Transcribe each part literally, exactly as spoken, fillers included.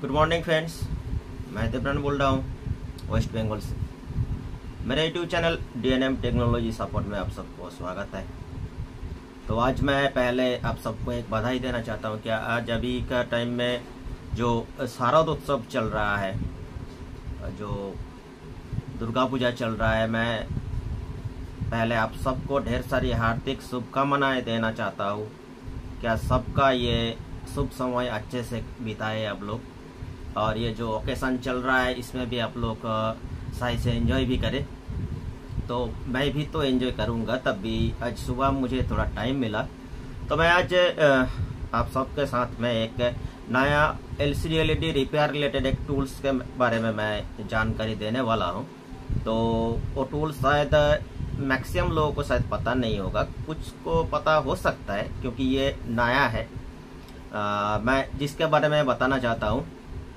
Good morning friends, मैं देवरान बोल रहा हूँ वेस्ट बंगाल से। मेरे YouTube channel D N M technology support में आप सबको स्वागत है। तो आज मैं पहले आप सबको एक बधाई देना चाहता हूँ कि आज अभी का टाइम में जो शारद उत्सव चल रहा है, जो दुर्गा पूजा चल रहा है, मैं पहले आप सबको ढेर सारी हार्दिक शुभकामनाएं देना चाहता हूँ। क्या सबका ये शुभ समय अच्छे से बिताए आप लोग, और ये जो ओकेशन चल रहा है इसमें भी आप लोग सही से एंजॉय भी करें। तो मैं भी तो एंजॉय करूँगा, तब भी आज सुबह मुझे थोड़ा टाइम मिला तो मैं आज आप सबके साथ में एक नया L C D L E D repair related एक टूल्स के बारे में मैं जानकारी देने वाला हूँ। तो वो टूल शायद मैक्सिमम लोगों को शायद पता नहीं होगा, कुछ को पता हो सकता है क्योंकि ये नया है। आ, मैं जिसके बारे में बताना चाहता हूँ,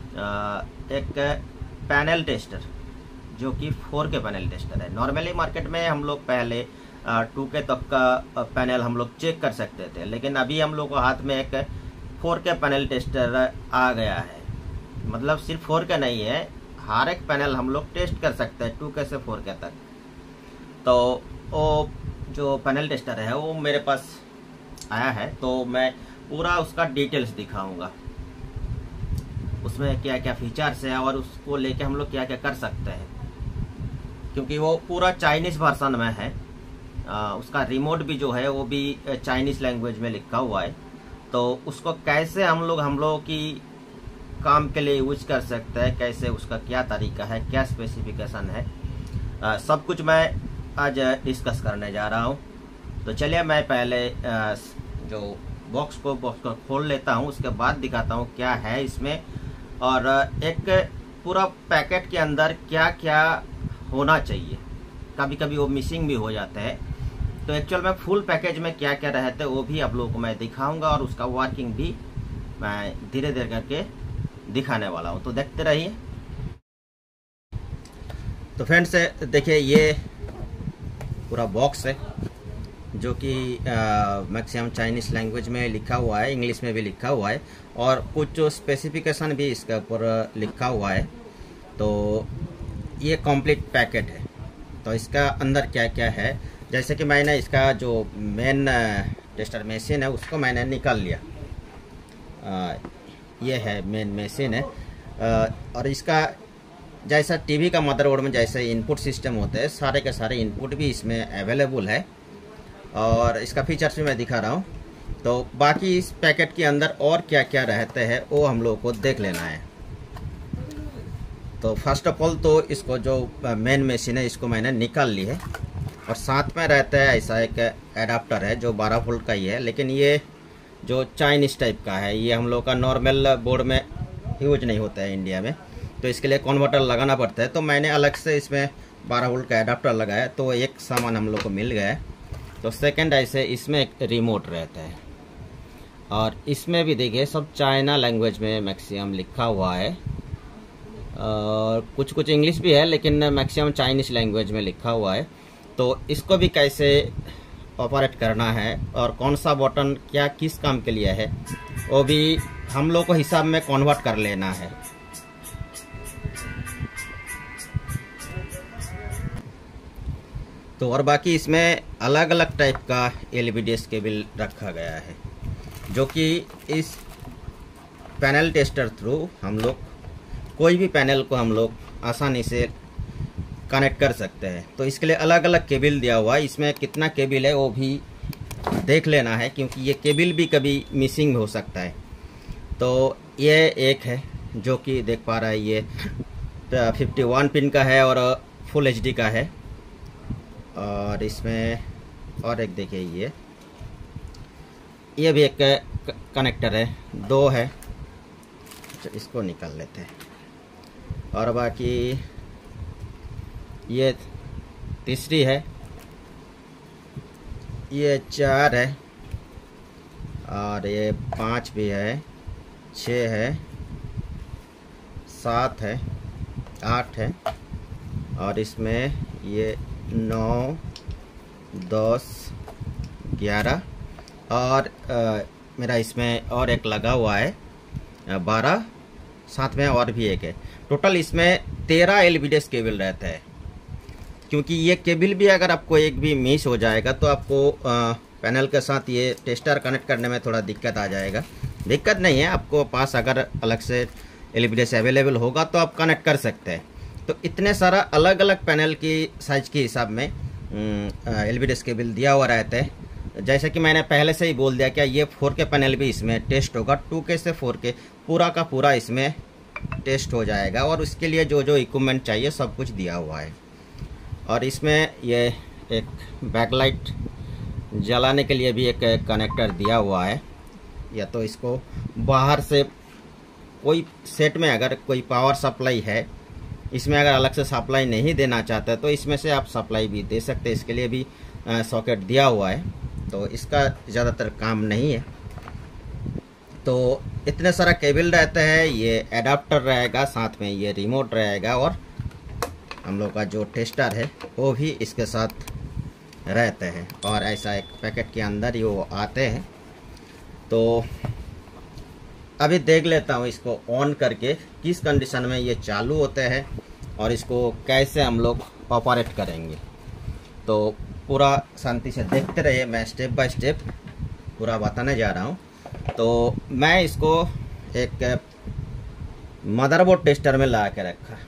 एक पैनल टेस्टर जो कि फोर के पैनल टेस्टर है। नॉर्मली मार्केट में हम लोग पहले टू के तक का पैनल हम लोग चेक कर सकते थे, लेकिन अभी हम लोग को हाथ में एक फोर के पैनल टेस्टर आ गया है। मतलब सिर्फ फोर के नहीं है, हर एक पैनल हम लोग टेस्ट कर सकते हैं टू के से फोर के तक। तो वो जो पैनल टेस्टर है वो मेरे पास आया है, तो मैं पूरा उसका डिटेल्स दिखाऊंगा, उसमें क्या क्या फीचर्स है और उसको लेके हम लोग क्या क्या कर सकते हैं। क्योंकि वो पूरा चाइनीज वर्जन में है, आ, उसका रिमोट भी जो है वो भी चाइनीज लैंग्वेज में लिखा हुआ है। तो उसको कैसे हम लोग हम लोग की काम के लिए यूज कर सकते हैं, कैसे उसका क्या तरीका है, क्या स्पेसिफिकेशन है, आ, सब कुछ मैं आज डिस्कस करने जा रहा हूँ। तो चलिए मैं पहले आ, जो बॉक्स को बॉक्स को खोल लेता हूँ, उसके बाद दिखाता हूँ क्या है इसमें, और एक पूरा पैकेट के अंदर क्या क्या होना चाहिए। कभी कभी वो मिसिंग भी हो जाते हैं, तो एक्चुअल में फुल पैकेज में क्या क्या रहते हैं वो भी आप लोगों को मैं दिखाऊंगा, और उसका वर्किंग भी मैं धीरे धीरे करके दिखाने वाला हूँ। तो देखते रहिए। तो फ्रेंड्स देखिए, ये पूरा बॉक्स है जो कि मैक्सिमम चाइनीज लैंग्वेज में लिखा हुआ है, इंग्लिश में भी लिखा हुआ है, और कुछ जो स्पेसिफिकेशन भी इसके ऊपर लिखा हुआ है। तो ये कंप्लीट पैकेट है। तो इसका अंदर क्या क्या है, जैसे कि मैंने इसका जो मेन टेस्टर मशीन है उसको मैंने निकाल लिया। आ, ये है मेन मशीन है, आ, और इसका जैसा टीवी का मदरबोर्ड में जैसे इनपुट सिस्टम होते हैं, सारे के सारे इनपुट भी इसमें अवेलेबल है, और इसका फीचर्स भी मैं दिखा रहा हूँ। तो बाकी इस पैकेट के अंदर और क्या क्या रहते हैं वो हम लोग को देख लेना है। तो फर्स्ट ऑफ ऑल तो इसको जो मेन मशीन है इसको मैंने निकाल ली है, और साथ में रहता है ऐसा एक एडाप्टर है जो बारह वोल्ट का ही है, लेकिन ये जो चाइनीज टाइप का है, ये हम लोग का नॉर्मल बोर्ड में यूज नहीं होता है इंडिया में, तो इसके लिए कन्वर्टर लगाना पड़ता है। तो मैंने अलग से इसमें बारह वोल्ट का एडाप्टर लगाया, तो एक सामान हम लोग को मिल गया है। तो सेकंड ऐसे इसमें एक रिमोट रहता है, और इसमें भी देखिए सब चाइना लैंग्वेज में मैक्सिमम लिखा हुआ है, और कुछ कुछ इंग्लिश भी है, लेकिन मैक्सिमम चाइनीज लैंग्वेज में लिखा हुआ है। तो इसको भी कैसे ऑपरेट करना है और कौन सा बटन क्या किस काम के लिए है वो भी हम लोग को हिसाब में कन्वर्ट कर लेना है। तो और बाकी इसमें अलग अलग टाइप का L V D S cable रखा गया है, जो कि इस पैनल टेस्टर थ्रू हम लोग कोई भी पैनल को हम लोग आसानी से कनेक्ट कर सकते हैं। तो इसके लिए अलग अलग केबल दिया हुआ है, इसमें कितना केबल है वो भी देख लेना है, क्योंकि ये केबल भी कभी मिसिंग हो सकता है। तो ये एक है जो कि देख पा रहा है, ये फिफ्टी वन पिन का है और फुल एच डी का है। और इसमें और एक देखिए, ये ये भी एक कनेक्टर है, दो है। अच्छा, इसको निकाल लेते हैं। और बाकी ये तीसरी है, ये चार है, और ये पाँच भी है, छः है, सात है, आठ है, और इसमें ये नौ, दस, ग्यारह, और आ, मेरा इसमें और एक लगा हुआ है बारह, साथ में और भी एक है। टोटल इसमें तेरह L V D S cable रहता है, क्योंकि ये केबल भी अगर आपको एक भी मिस हो जाएगा तो आपको आ, पैनल के साथ ये टेस्टर कनेक्ट करने में थोड़ा दिक्कत आ जाएगा। दिक्कत नहीं है, आपको पास अगर अलग से L V D S available होगा तो आप कनेक्ट कर सकते हैं। तो इतने सारा अलग अलग पैनल की साइज के हिसाब में L V D S cable दिया हुआ रहता है। जैसे कि मैंने पहले से ही बोल दिया कि ये फोर के पैनल भी इसमें टेस्ट होगा, टू के से फोर के पूरा का पूरा इसमें टेस्ट हो जाएगा, और उसके लिए जो जो इक्विपमेंट चाहिए सब कुछ दिया हुआ है। और इसमें ये एक बैकलाइट जलाने के लिए भी एक कनेक्टर दिया हुआ है, या तो इसको बाहर से कोई सेट में अगर कोई पावर सप्लाई है, इसमें अगर अलग से सप्लाई नहीं देना चाहते तो इसमें से आप सप्लाई भी दे सकते हैं। इसके लिए भी सॉकेट दिया हुआ है, तो इसका ज़्यादातर काम नहीं है। तो इतने सारा केबल रहता है, ये एडाप्टर रहेगा, साथ में ये रिमोट रहेगा, और हम लोग का जो टेस्टर है वो भी इसके साथ रहते हैं। और ऐसा एक पैकेट के अंदर ही वो आते हैं। तो अभी देख लेता हूँ इसको ऑन करके किस कंडीशन में ये चालू होते हैं और इसको कैसे हम लोग ऑपरेट करेंगे। तो पूरा शांति से देखते रहिए, मैं स्टेप बाय स्टेप पूरा बताने जा रहा हूँ। तो मैं इसको एक मदरबोर्ड टेस्टर में ला के रखा,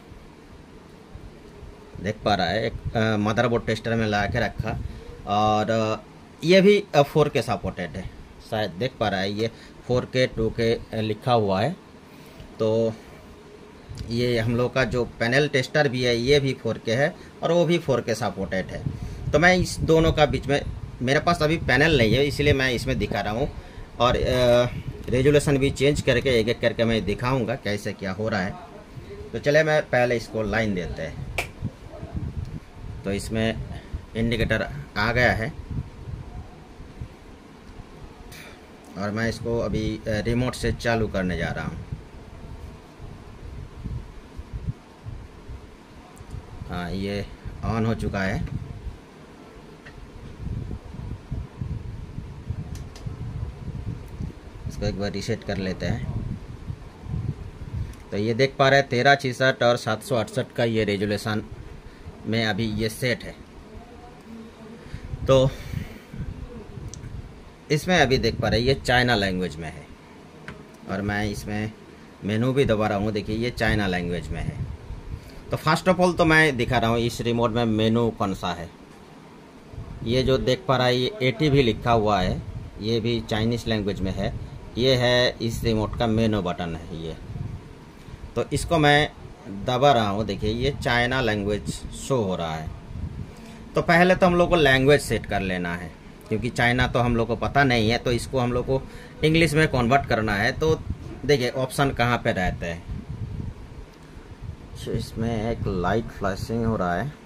देख पा रहा है, एक मदरबोर्ड टेस्टर में ला के रखा, और ये भी फोर के सपोर्टेड है, शायद देख पा रहा है, ये फोर के टू के लिखा हुआ है। तो ये हम लोग का जो पैनल टेस्टर भी है ये भी फोर के है और वो भी फोर के सपोर्टेड है। तो मैं इस दोनों का बीच में, मेरे पास अभी पैनल नहीं है इसलिए मैं इसमें दिखा रहा हूँ, और रेजुलेशन भी चेंज करके एक एक करके मैं दिखाऊंगा कैसे क्या हो रहा है। तो चले मैं पहले इसको लाइन देते हैं। तो इसमें इंडिकेटर आ गया है, और मैं इसको अभी रिमोट से चालू करने जा रहा हूँ। हाँ, ये ऑन हो चुका है। इसको एक बार रीसेट कर लेते हैं। तो ये देख पा रहे हैं तेरह छिसठ और सात सौ अड़सठ का ये रेजुलेशन में अभी ये सेट है। तो इसमें अभी देख पा रहे हैं ये चाइना लैंग्वेज में है, और मैं इसमें मेनू भी दबा रहा हूँ, देखिए ये चाइना लैंग्वेज में है। तो फर्स्ट ऑफ ऑल तो मैं दिखा रहा हूँ इस रिमोट में मेनू कौन सा है। ये जो देख पा रहा है ये एटी भी लिखा हुआ है, ये भी चाइनीज़ लैंग्वेज में है। ये है इस रिमोट का मेनू बटन है ये। तो इसको मैं दबा रहा हूँ, देखिए ये चाइना लैंग्वेज शो हो रहा है। तो पहले तो हम लोग को लैंग्वेज सेट कर लेना है, क्योंकि चाइना तो हम लोग को पता नहीं है, तो इसको हम लोग को इंग्लिश में कन्वर्ट करना है। तो देखिए ऑप्शन कहाँ पे रहते हैं। तो इसमें एक लाइट फ्लैशिंग हो रहा है।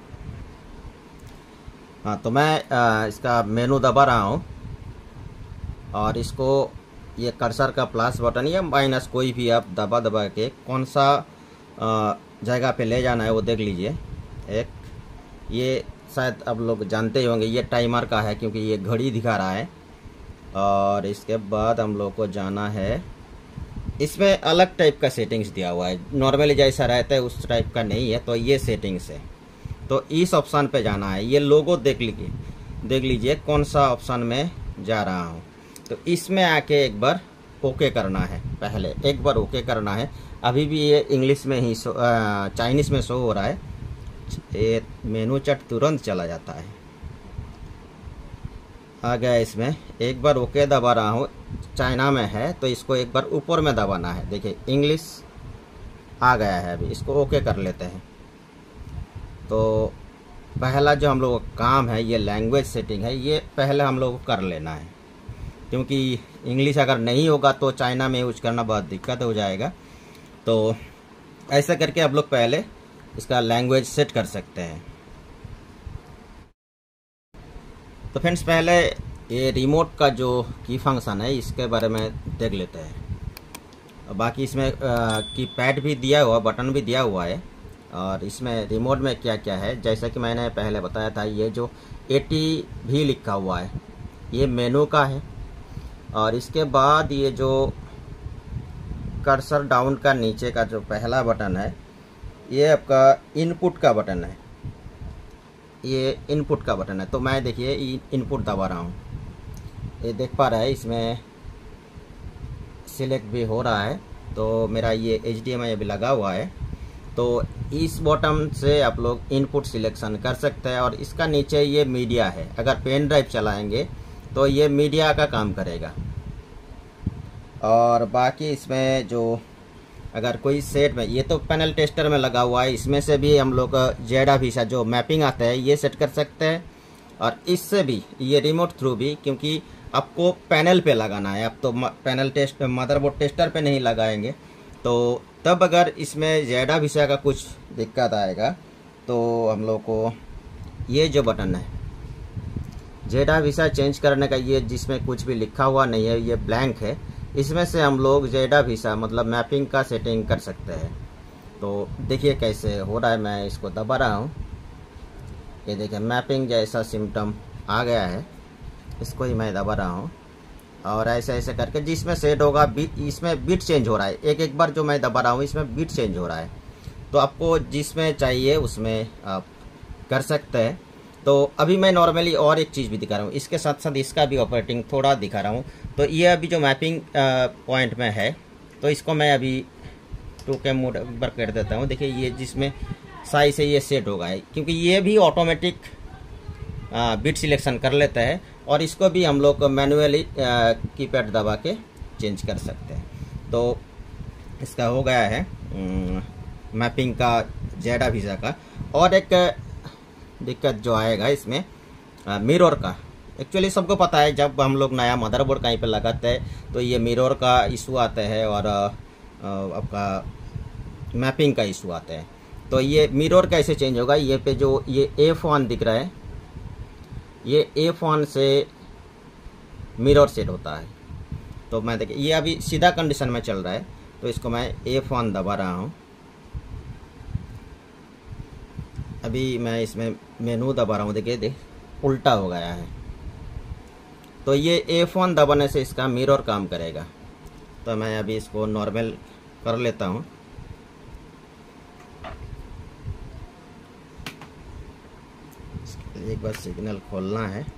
हाँ, तो मैं आ, इसका मेनू दबा रहा हूँ, और इसको ये कर्सर का प्लस बटन या माइनस कोई भी आप दबा दबा के कौन सा जगह पे ले जाना है वो देख लीजिए। एक ये शायद आप लोग जानते ही होंगे, ये टाइमर का है क्योंकि ये घड़ी दिखा रहा है। और इसके बाद हम लोग को जाना है, इसमें अलग टाइप का सेटिंग्स दिया हुआ है, नॉर्मली जैसा रहता है उस टाइप का नहीं है। तो ये सेटिंग्स है, तो इस ऑप्शन पे जाना है। ये लोगो देख लीजिए, देख लीजिए कौन सा ऑप्शन में जा रहा हूँ। तो इसमें आके एक बार ओके करना है, पहले एक बार ओके करना है। अभी भी ये इंग्लिश में ही शो, चाइनीज़ में शो हो रहा है। ये मेनू चट तुरंत चला जाता है। आ गया इसमें, एक बार ओके दबा रहा हूँ, चाइना में है तो इसको एक बार ऊपर में दबाना है। देखिए इंग्लिश आ गया है, अभी इसको ओके कर लेते हैं। तो पहला जो हम लोगों का काम है ये लैंग्वेज सेटिंग है, ये पहले हम लोग को कर लेना है, क्योंकि इंग्लिश अगर नहीं होगा तो चाइना में यूज करना बहुत दिक्कत हो जाएगा। तो ऐसा करके आप लोग पहले इसका लैंग्वेज सेट कर सकते हैं। तो फ्रेंड्स पहले ये रिमोट का जो की फंक्शन है इसके बारे में देख लेते हैं। बाकी इसमें की पैड भी दिया हुआ, बटन भी दिया हुआ है, और इसमें रिमोट में क्या क्या है जैसा कि मैंने पहले बताया था। ये जो एटी भी लिखा हुआ है ये मेनू का है, और इसके बाद ये जो कर्सर डाउन का नीचे का जो पहला बटन है ये आपका इनपुट का बटन है, ये इनपुट का बटन है। तो मैं देखिए इनपुट दबा रहा हूँ, ये देख पा रहा है इसमें सिलेक्ट भी हो रहा है। तो मेरा ये एच डी एम आई अभी लगा हुआ है, तो इस बटन से आप लोग इनपुट सिलेक्शन कर सकते हैं। और इसका नीचे ये मीडिया है, अगर पेन ड्राइव चलाएंगे तो ये मीडिया का काम करेगा। और बाकी इसमें जो अगर कोई सेट में, ये तो पैनल टेस्टर में लगा हुआ है, इसमें से भी हम लोग जेडा वीसा जो मैपिंग आता है ये सेट कर सकते हैं। और इससे भी ये रिमोट थ्रू भी, क्योंकि आपको पैनल पे लगाना है, आप तो पैनल टेस्ट मदरबोर्ड टेस्टर पे नहीं लगाएंगे। तो तब अगर इसमें जेडा वीसा का कुछ दिक्कत आएगा तो हम लोग को ये जो बटन है जेडा वीसा चेंज करने का, ये जिसमें कुछ भी लिखा हुआ नहीं है, ये ब्लैंक है, इसमें से हम लोग जेडा वीसा मतलब मैपिंग का सेटिंग कर सकते हैं। तो देखिए कैसे हो रहा है, मैं इसको दबा रहा हूँ, ये देखिए मैपिंग जैसा सिम्टम आ गया है, इसको ही मैं दबा रहा हूँ। और ऐसे ऐसे करके जिसमें सेट होगा बीट, इसमें बीट चेंज हो रहा है, एक एक बार जो मैं दबा रहा हूँ इसमें बीट चेंज हो रहा है। तो आपको जिसमें चाहिए उसमें आप कर सकते हैं। तो अभी मैं नॉर्मली और एक चीज़ भी दिखा रहा हूँ, इसके साथ साथ इसका भी ऑपरेटिंग थोड़ा दिखा रहा हूँ। तो ये अभी जो मैपिंग पॉइंट में है, तो इसको मैं अभी टू के मोड पर कर देता हूँ। देखिए ये जिसमें साइज से ये सेट होगा है, क्योंकि ये भी ऑटोमेटिक बिट सिलेक्शन कर लेता है। और इसको भी हम लोग मैनुअली कीपैड दबा के चेंज कर सकते हैं। तो इसका हो गया है मैपिंग का जेडा वीसा का। और एक दिक्कत जो आएगा इसमें मिरर का, एक्चुअली सबको पता है जब हम लोग नया मदरबोर्ड कहीं पे लगाते हैं तो ये मिरर का इशू आता है और आपका मैपिंग का इशू आता है। तो ये मिरर कैसे चेंज होगा, ये पे जो ये एफ वन दिख रहा है, ये एफ वन से मिरर सेट होता है। तो मैं देखिए ये अभी सीधा कंडीशन में चल रहा है, तो इसको मैं एफ वन दबा रहा हूँ। अभी मैं इसमें मेनू दबा रहा हूँ, देखिए देख उल्टा हो गया है। तो ये एफ वन दबाने से इसका मिरर काम करेगा। तो मैं अभी इसको नॉर्मल कर लेता हूँ। एक बार सिग्नल खोलना है,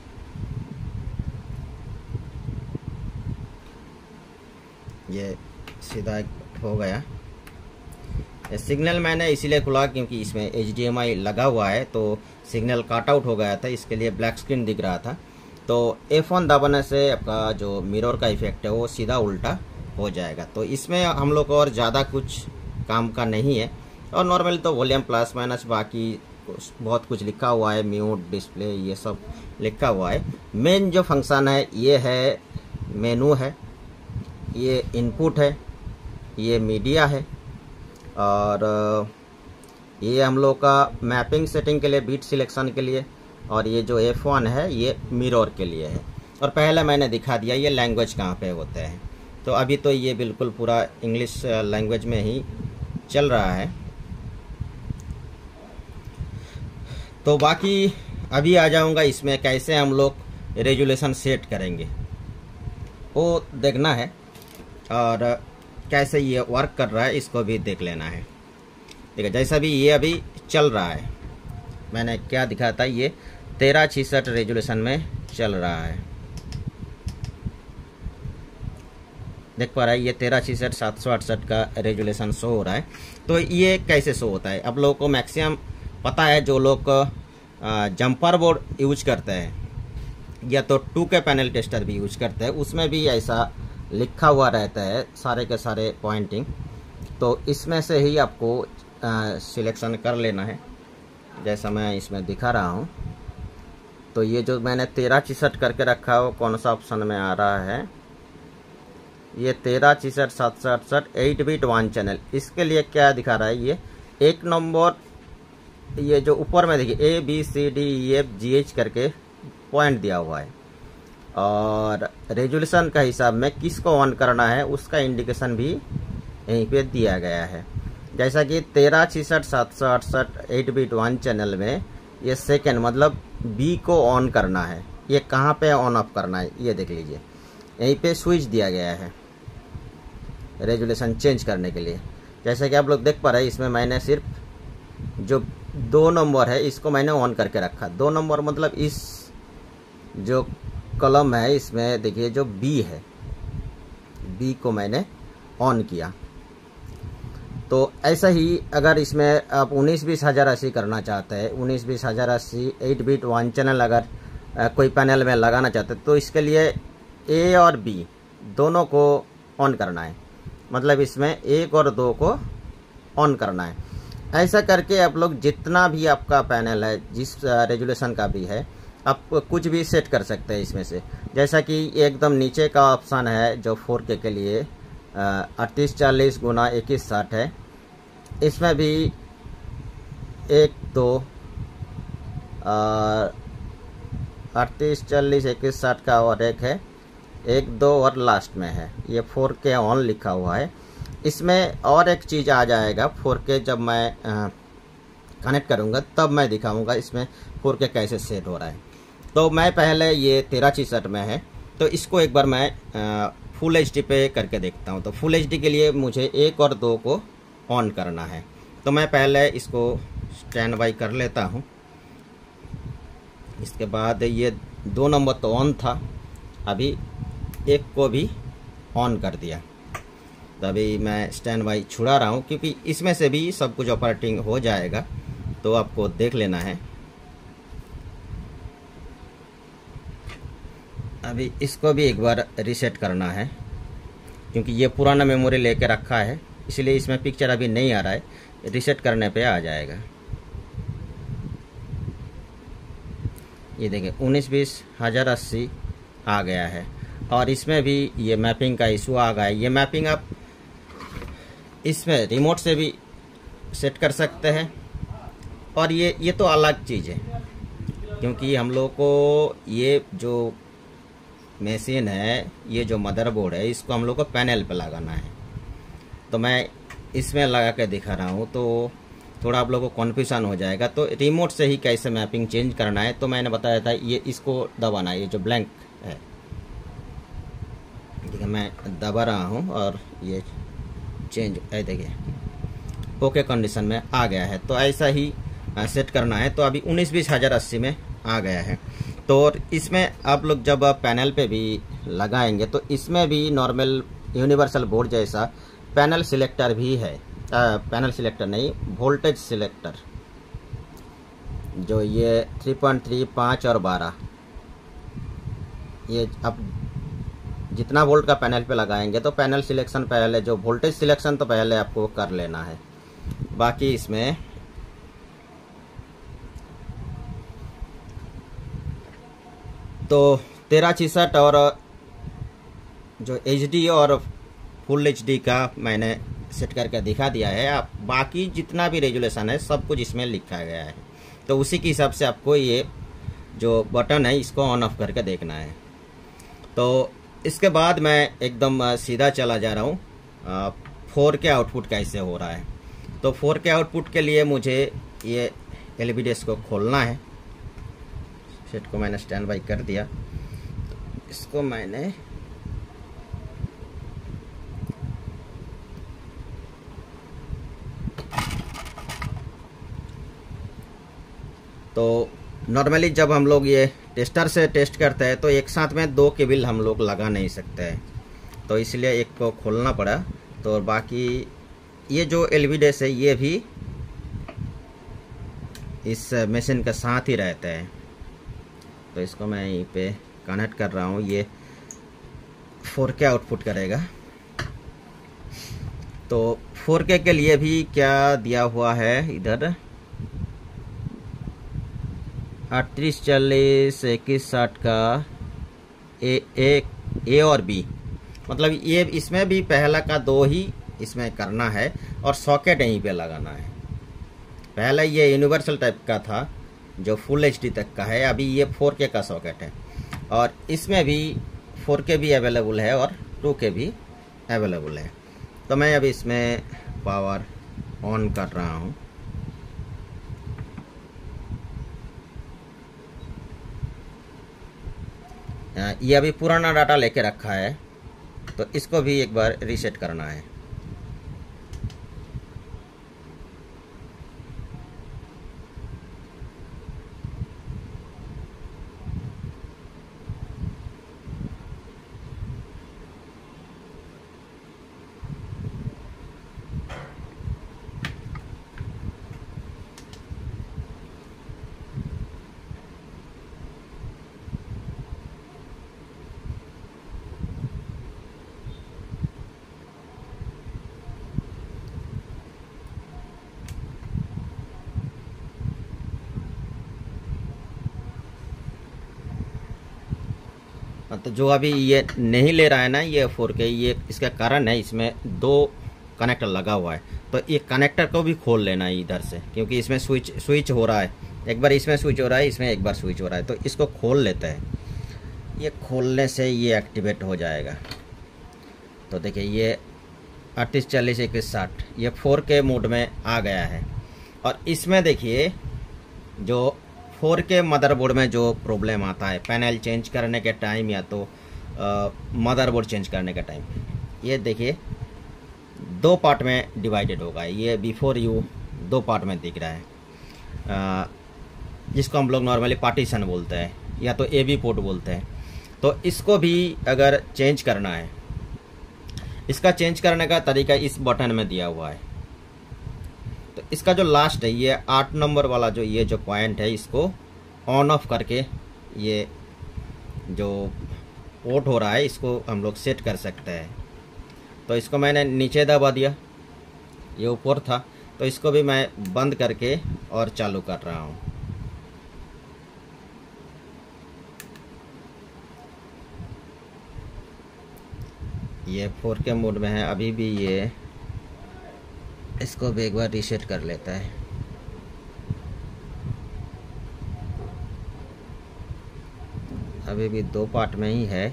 ये सीधा हो गया। सिग्नल मैंने इसीलिए खुला क्योंकि इसमें एच डी एम आई लगा हुआ है, तो सिग्नल काट आउट हो गया था, इसके लिए ब्लैक स्क्रीन दिख रहा था। तो एफ वन दबाने से आपका जो मिरर का इफेक्ट है वो सीधा उल्टा हो जाएगा। तो इसमें हम लोग और ज़्यादा कुछ काम का नहीं है। और नॉर्मली तो वॉल्यूम प्लस माइनस बाकी बहुत कुछ लिखा हुआ है, म्यूट डिस्प्ले ये सब लिखा हुआ है। मेन जो फंक्शन है ये है मेनू है, ये इनपुट है, ये मीडिया है, और ये हम लोग का मैपिंग सेटिंग के लिए बीट सिलेक्शन के लिए, और ये जो एफ वन है ये मिरर के लिए है। और पहले मैंने दिखा दिया ये लैंग्वेज कहाँ पे होते हैं। तो अभी तो ये बिल्कुल पूरा इंग्लिश लैंग्वेज में ही चल रहा है। तो बाकी अभी आ जाऊंगा इसमें कैसे हम लोग रेजुलेशन सेट करेंगे वो देखना है, और कैसे ये वर्क कर रहा है इसको भी देख लेना है। ठीक है, जैसा भी ये अभी चल रहा है, मैंने क्या दिखा था, ये तेरह छिसठ रेजुलेशन में चल रहा है। देख पा रहा है ये तेरह छिसठ सात सौ अड़सठ का रेजुलेशन शो हो रहा है। तो ये कैसे शो होता है, आप लोगों को मैक्सिमम पता है, जो लोग जंपर बोर्ड यूज करते हैं या तो टू के पैनल टेस्टर भी यूज करते हैं, उसमें भी ऐसा लिखा हुआ रहता है सारे के सारे पॉइंटिंग। तो इसमें से ही आपको सिलेक्शन कर लेना है, जैसा मैं इसमें दिखा रहा हूँ। तो ये जो मैंने तेरह छिसठ करके रखा है वो कौन सा ऑप्शन में आ रहा है, ये तेरह छिसठ सात सौ अड़सठ एट बिट वन चैनल। इसके लिए क्या दिखा रहा है, ये एक नंबर, ये जो ऊपर में देखिए A B C D E F G H करके पॉइंट दिया हुआ है, और रेजुलेशन का हिसाब में किसको ऑन करना है उसका इंडिकेशन भी यहीं पे दिया गया है। जैसा कि तेरह छिसठ सात सौ अड़सठ एट बिट वन चैनल में ये सेकेंड मतलब बी को ऑन करना है, ये कहाँ पे ऑन ऑफ करना है ये देख लीजिए, यहीं पे स्विच दिया गया है। रेजुलेशन चेंज करने के लिए। जैसे कि आप लोग देख पा रहे हैं, इसमें मैंने सिर्फ जो दो नंबर है इसको मैंने ऑन करके रखा। दो नंबर मतलब इस जो कॉलम है इसमें देखिए जो बी है, बी को मैंने ऑन किया। तो ऐसा ही अगर इसमें आप उन्नीस बीस हज़ार अस्सी करना चाहते हैं, उन्नीस बीस हज़ार अस्सी एट बिट वन चैनल अगर आ, कोई पैनल में लगाना चाहते हैं, तो इसके लिए ए और बी दोनों को ऑन करना है। मतलब इसमें एक और दो को ऑन करना है। ऐसा करके आप लोग जितना भी आपका पैनल है, जिस रेजुलेशन का भी है, आप कुछ भी सेट कर सकते हैं इसमें से। जैसा कि एकदम नीचे का ऑप्शन है जो फोर के के लिए अड़तीस चालीस गुना इक्कीस साठ है, इसमें भी एक दो अड़तीस चालीस इक्कीस साठ का और एक है, एक दो और लास्ट में है ये फोर के ऑन लिखा हुआ है। इसमें और एक चीज़ आ जाएगा फोर के, जब मैं कनेक्ट करूँगा तब मैं दिखाऊंगा इसमें फोर के कैसे सेट हो रहा है। तो मैं पहले ये तेरह छिसठ में है, तो इसको एक बार मैं आ, फुल एच डी पे करके देखता हूँ। तो फुल एच डी के लिए मुझे एक और दो को ऑन करना है। तो मैं पहले इसको स्टैंड बाई कर लेता हूँ। इसके बाद ये दो नंबर तो ऑन था, अभी एक को भी ऑन कर दिया। तो अभी मैं स्टैंड बाई छुड़ा रहा हूँ, क्योंकि इसमें से भी सब कुछ ऑपरेटिंग हो जाएगा, तो आपको देख लेना है। अभी इसको भी एक बार रीसेट करना है, क्योंकि ये पुराना मेमोरी लेके रखा है, इसलिए इसमें पिक्चर अभी नहीं आ रहा है। रीसेट करने पे आ जाएगा। ये देखिए उन्नीस बीस हज़ार अस्सी आ गया है, और इसमें भी ये मैपिंग का इशू आ गया है। ये मैपिंग आप इसमें रिमोट से भी सेट कर सकते हैं, और ये ये तो अलग चीज़ है, क्योंकि हम लोग को ये जो मशीन है, ये जो मदरबोर्ड है, इसको हम लोग को पैनल पे लगाना है। तो मैं इसमें लगा के दिखा रहा हूँ, तो थोड़ा आप लोगों को कन्फ्यूजन हो जाएगा। तो रिमोट से ही कैसे मैपिंग चेंज करना है, तो मैंने बताया था ये इसको दबाना है, ये जो ब्लैंक है, ठीक है, मैं दबा रहा हूँ और ये चेंज है, देखिए ओके कंडीशन में आ गया है। तो ऐसा ही सेट करना है। तो अभी उन्नीस बीस हज़ार अस्सी में आ गया है। तो इसमें आप लोग जब पैनल पे भी लगाएंगे, तो इसमें भी नॉर्मल यूनिवर्सल बोर्ड जैसा पैनल सिलेक्टर भी है। आ, पैनल सिलेक्टर नहीं, वोल्टेज सिलेक्टर, जो ये थ्री पॉइंट थ्री, पाँच और बारह, ये अब जितना वोल्ट का पैनल पे लगाएंगे, तो पैनल सिलेक्शन पहले, जो वोल्टेज सिलेक्शन तो पहले आपको कर लेना है। बाकी इसमें तो तेरह छिसठ और जो एच डी और फुल एच डी का मैंने सेट करके दिखा दिया है। आप बाकी जितना भी रेजुलेशन है सब कुछ इसमें लिखा गया है, तो उसी के हिसाब से आपको ये जो बटन है इसको ऑन ऑफ करके देखना है। तो इसके बाद मैं एकदम सीधा चला जा रहा हूँ फोर के आउटपुट कैसे हो रहा है। तो फोर के आउटपुट के लिए मुझे ये एल बी डी एस को खोलना है। सेट को मैंने स्टैंड बाई कर दिया, तो इसको मैंने तो नॉर्मली जब हम लोग ये टेस्टर से टेस्ट करते हैं, तो एक साथ में दो केबल हम लोग लगा नहीं सकते हैं, तो इसलिए एक को खोलना पड़ा। तो बाकी ये जो एल बी डी एस है, ये भी इस मशीन के साथ ही रहते हैं। तो इसको मैं यहीं पे कनेक्ट कर रहा हूँ, ये फोर के आउटपुट करेगा। तो फोर के के लिए भी क्या दिया हुआ है इधर, अड़तीस चालीस इक्कीस साठ का ए ए ए और बी, मतलब ये इसमें भी पहला का दो ही इसमें करना है, और सॉकेट यहीं पे लगाना है। पहले ये यूनिवर्सल टाइप का था जो फुल एच डी तक का है, अभी ये फोर के का सॉकेट है, और इसमें भी फोर के भी अवेलेबल है और टू के भी अवेलेबल है। तो मैं अभी इसमें पावर ऑन कर रहा हूँ। ये अभी पुराना डाटा लेके रखा है, तो इसको भी एक बार रीसेट करना है। तो जो अभी ये नहीं ले रहा है ना ये फोर के, ये इसका कारण है इसमें दो कनेक्टर लगा हुआ है। तो ये कनेक्टर को भी खोल लेना है इधर से, क्योंकि इसमें स्विच स्विच हो रहा है, एक बार इसमें स्विच हो रहा है, इसमें एक बार स्विच हो रहा है। तो इसको खोल लेते हैं, ये खोलने से ये एक्टिवेट हो जाएगा। तो देखिए ये अड़तीस चालीस इक्कीस साठ ये फोर के मोड में आ गया है। और इसमें देखिए जो फोर के मदरबोर्ड में जो प्रॉब्लम आता है पैनल चेंज करने के टाइम या तो मदरबोर्ड चेंज करने के टाइम, ये देखिए दो पार्ट में डिवाइडेड होगा। ये बिफोर यू दो पार्ट में दिख रहा है, आ, जिसको हम लोग नॉर्मली पार्टीशन बोलते हैं या तो ए बी पोर्ट बोलते हैं। तो इसको भी अगर चेंज करना है, इसका चेंज करने का तरीका इस बटन में दिया हुआ है। तो इसका जो लास्ट है ये आठ नंबर वाला जो ये जो पॉइंट है, इसको ऑन ऑफ करके ये जो पोर्ट हो रहा है इसको हम लोग सेट कर सकते हैं। तो इसको मैंने नीचे दबा दिया, ये ऊपर था, तो इसको भी मैं बंद करके और चालू कर रहा हूँ। ये फोर के मोड में है अभी भी, ये इसको भी एक बार रीसेट कर लेता है। अभी भी दो पार्ट में ही है।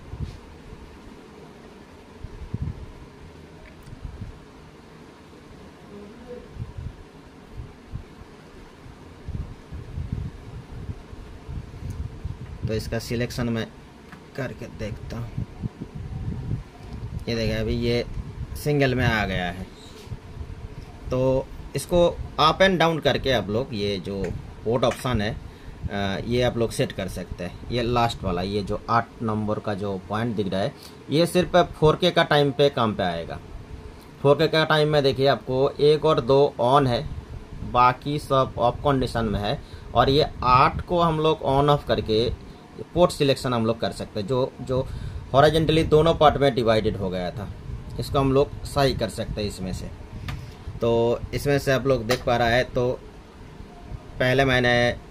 तो इसका सिलेक्शन मैं करके देखता हूँ। ये देखिए अभी ये सिंगल में आ गया है। तो इसको अप एंड डाउन करके आप लोग ये जो पोर्ट ऑप्शन है ये आप लोग सेट कर सकते हैं। ये लास्ट वाला ये जो आठ नंबर का जो पॉइंट दिख रहा है ये सिर्फ फोर के का टाइम पे काम पे आएगा। फोर के का टाइम में देखिए आपको एक और दो ऑन है, बाकी सब ऑफ कंडीशन में है। और ये आठ को हम लोग ऑन ऑफ करके पोर्ट सिलेक्शन हम लोग कर सकते हैं। जो जो हॉरिजॉन्टली दोनों पार्ट में डिवाइडेड हो गया था, इसको हम लोग सही कर सकते हैं इसमें से। तो इसमें से आप लोग देख पा रहा है, तो पहले मैंने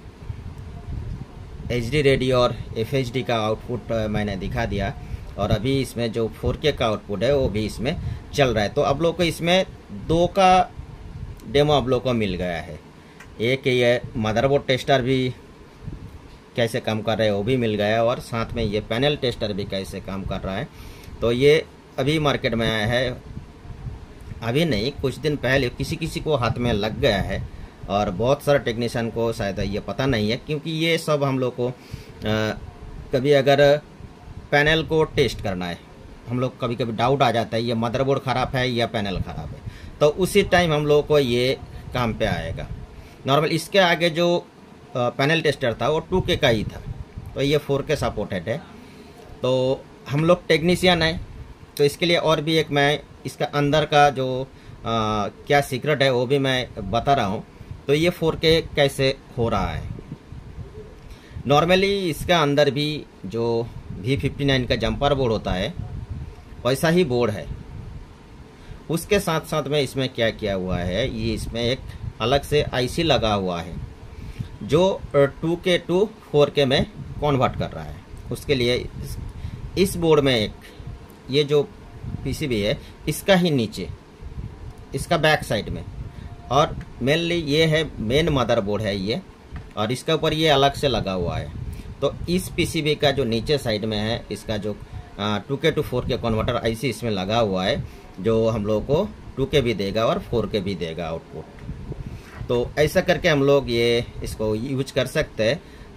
एच डी रेडियो और एफ एच डी का आउटपुट मैंने दिखा दिया, और अभी इसमें जो फोर के का आउटपुट है वो भी इसमें चल रहा है। तो आप लोग को इसमें दो का डेमो आप लोग को मिल गया है। एक ये मदरबोर्ड टेस्टर भी कैसे काम कर रहा है वो भी मिल गया है, और साथ में ये पैनल टेस्टर भी कैसे काम कर रहा है। तो ये अभी मार्केट में आया है, अभी नहीं कुछ दिन पहले किसी किसी को हाथ में लग गया है, और बहुत सारे टेक्नीशियन को शायद ये पता नहीं है, क्योंकि ये सब हम लोग को आ, कभी अगर पैनल को टेस्ट करना है, हम लोग कभी कभी डाउट आ जाता है ये मदरबोर्ड ख़राब है या पैनल ख़राब है, तो उसी टाइम हम लोग को ये काम पे आएगा। नॉर्मल इसके आगे जो पैनल टेस्टर था वो टू के का ही था, तो ये फोर के सपोर्टेड है। तो हम लोग टेक्नीशियन हैं, तो इसके लिए और भी एक मैं इसका अंदर का जो आ, क्या सीक्रेट है वो भी मैं बता रहा हूँ। तो ये फोर के कैसे हो रहा है, नॉर्मली इसका अंदर भी जो वी फिफ्टी नाइन का जंपर बोर्ड होता है वैसा ही बोर्ड है। उसके साथ साथ में इसमें क्या किया हुआ है, ये इसमें एक अलग से आईसी लगा हुआ है जो टू के टू फोर के में कन्वर्ट कर रहा है। उसके लिए इस, इस बोर्ड में एक ये जो पीसीबी है इसका ही नीचे, इसका बैक साइड में, और मेनली ये है मेन मदरबोर्ड है ये, और इसके ऊपर ये अलग से लगा हुआ है। तो इस पीसीबी का जो नीचे साइड में है इसका जो two K to four K converter IC इसमें लगा हुआ है, जो हम लोग को टू के भी देगा और फोर के भी देगा आउटपुट। तो ऐसा करके हम लोग ये इसको यूज कर सकते हैं।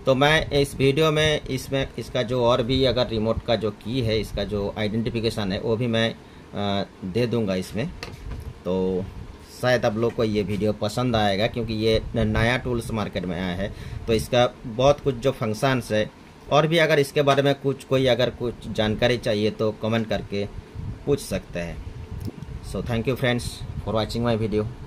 तो मैं इस वीडियो में इसमें इसका जो और भी अगर रिमोट का जो की है, इसका जो आइडेंटिफिकेशन है वो भी मैं दे दूंगा इसमें। तो शायद आप लोग को ये वीडियो पसंद आएगा, क्योंकि ये नया टूल्स मार्केट में आया है। तो इसका बहुत कुछ जो फंक्शंस है, और भी अगर इसके बारे में कुछ कोई अगर कुछ जानकारी चाहिए तो कमेंट करके पूछ सकते हैं। So thank you friends for watching my video.